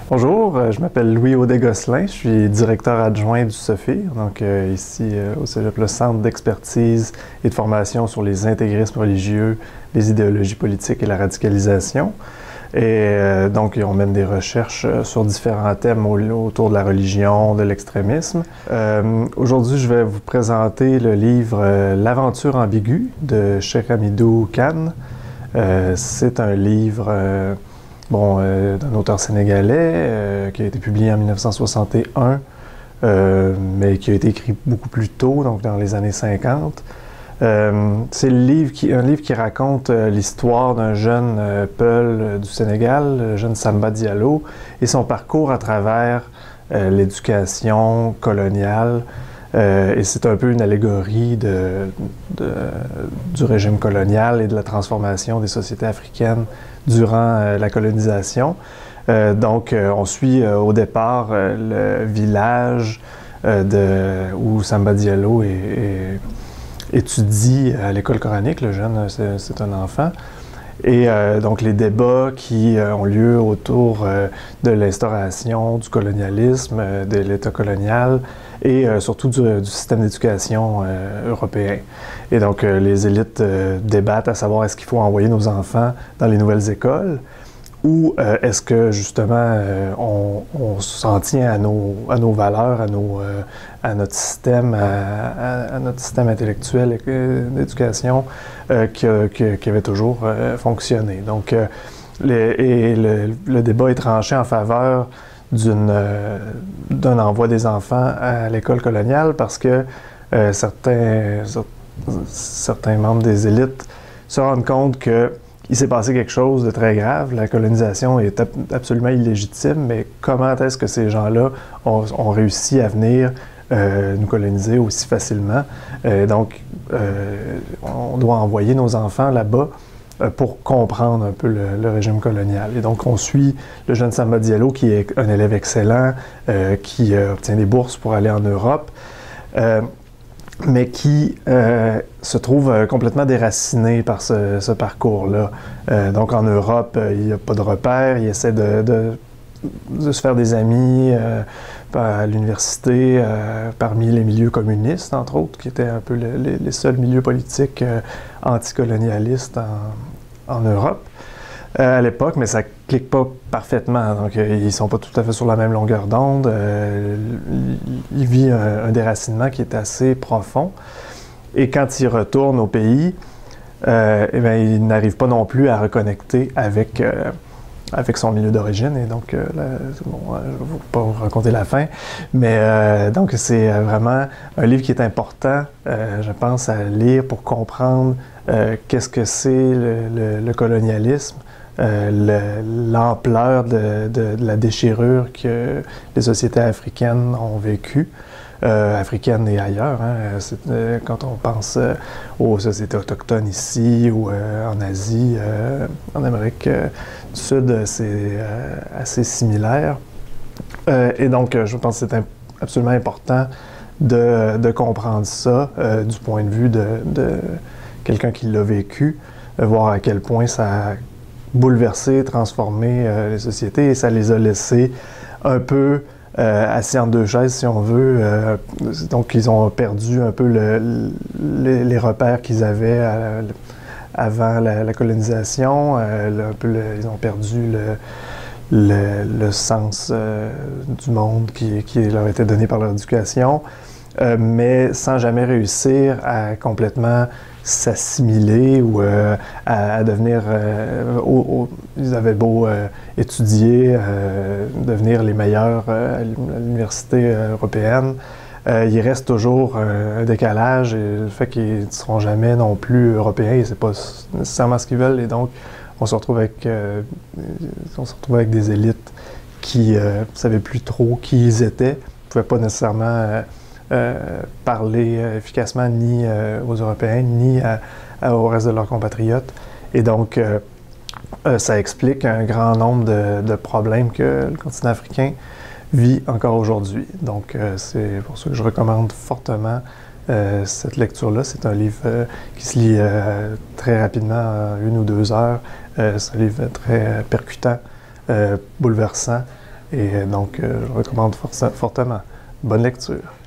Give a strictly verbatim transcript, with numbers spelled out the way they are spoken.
Bonjour, euh, je m'appelle Louis-Audet Gosselin, je suis directeur adjoint du SOFIR, donc euh, ici euh, au Cégep, le Centre d'expertise et de formation sur les intégrismes religieux, les idéologies politiques et la radicalisation. Et euh, donc, on mène des recherches euh, sur différents thèmes au, autour de la religion, de l'extrémisme. Euh, Aujourd'hui, je vais vous présenter le livre euh, L'aventure ambiguë de Cheikh Hamidou Kane. Euh, C'est un livre euh, bon, euh, d'un auteur sénégalais euh, qui a été publié en mille neuf cent soixante et un, euh, mais qui a été écrit beaucoup plus tôt, donc dans les années cinquante. Euh, c'est le livre qui, un livre qui raconte euh, l'histoire d'un jeune euh, Peul euh, du Sénégal, le jeune Samba Diallo, et son parcours à travers euh, l'éducation coloniale. Euh, et c'est un peu une allégorie de, de, du régime colonial et de la transformation des sociétés africaines durant euh, la colonisation. Euh, donc, euh, on suit euh, au départ euh, le village euh, de, où Samba Diallo est, est étudie à l'école coranique. Le jeune, c'est un enfant. Et euh, donc, les débats qui euh, ont lieu autour euh, de l'instauration du colonialisme, euh, de l'État colonial et euh, surtout du, du système d'éducation euh, européen. Et donc, euh, les élites euh, débattent à savoir est-ce qu'il faut envoyer nos enfants dans les nouvelles écoles ou euh, est-ce que, justement, euh, on, on s'en tient à nos, à nos valeurs, à, nos, euh, à, notre système, à, à, à notre système intellectuel d'éducation euh, qui, qui, qui avait toujours euh, fonctionné. Donc, euh, les, et le, le débat est tranché en faveur d'une, euh, d'un envoi des enfants à l'école coloniale parce que euh, certains, certains membres des élites se rendent compte que il s'est passé quelque chose de très grave. La colonisation est ab absolument illégitime, mais comment est-ce que ces gens-là ont, ont réussi à venir euh, nous coloniser aussi facilement? Euh, donc, euh, on doit envoyer nos enfants là-bas euh, pour comprendre un peu le, le régime colonial. Et donc, on suit le jeune Samba Diallo, qui est un élève excellent, euh, qui euh, obtient des bourses pour aller en Europe. Euh, mais qui euh, se trouve euh, complètement déraciné par ce, ce parcours-là. Euh, donc en Europe, euh, il n'y a pas de repères, il essaie de, de, de se faire des amis euh, à l'université, euh, parmi les milieux communistes, entre autres, qui étaient un peu le, les, les seuls milieux politiques euh, anticolonialistes en, en Europe euh, à l'époque, mais ça clique pas parfaitement, donc euh, ils sont pas tout à fait sur la même longueur d'onde. Euh, il vit un, un déracinement qui est assez profond, et quand il retourne au pays, euh, eh bien, il n'arrive pas non plus à reconnecter avec, euh, avec son milieu d'origine, et donc, euh, là, bon, je ne vais pas vous raconter la fin, mais euh, donc c'est vraiment un livre qui est important, euh, je pense, à lire pour comprendre euh, qu'est-ce que c'est le, le, le colonialisme, Euh, l'ampleur de, de, de la déchirure que les sociétés africaines ont vécue, euh, africaines et ailleurs. Hein. Euh, quand on pense euh, aux sociétés autochtones ici ou euh, en Asie, euh, en Amérique euh, du Sud, c'est euh, assez similaire. Euh, et donc, je pense que c'est absolument important de, de comprendre ça euh, du point de vue de, de quelqu'un qui l'a vécu, euh, voir à quel point ça a bouleversé, transformé euh, les sociétés, et ça les a laissés un peu euh, assis en deux chaises, si on veut. Euh, donc, ils ont perdu un peu le, le, les repères qu'ils avaient à, avant la, la colonisation. Euh, le, un peu le, ils ont perdu le, le, le sens euh, du monde qui, qui leur était donné par leur éducation, euh, mais sans jamais réussir à complètement s'assimiler ou euh, à, à devenir... Euh, au, au, ils avaient beau euh, étudier, euh, devenir les meilleurs euh, à l'université euh, européenne, euh, il reste toujours un, un décalage, et le fait qu'ils ne seront jamais non plus européens, c'est pas nécessairement ce qu'ils veulent, et donc on se retrouve avec, euh, on se retrouve avec des élites qui ne euh, savaient plus trop qui ils étaient, ne pouvaient pas nécessairement... Euh, Euh, parler euh, efficacement ni euh, aux Européens, ni à, à, au reste de leurs compatriotes. Et donc, euh, euh, ça explique un grand nombre de, de problèmes que le continent africain vit encore aujourd'hui. Donc, euh, c'est pour ça que je recommande fortement euh, cette lecture-là. C'est un livre euh, qui se lit euh, très rapidement, en une ou deux heures. Euh, c'est un livre très percutant, euh, bouleversant, Et donc, je recommande fortement. Bonne lecture.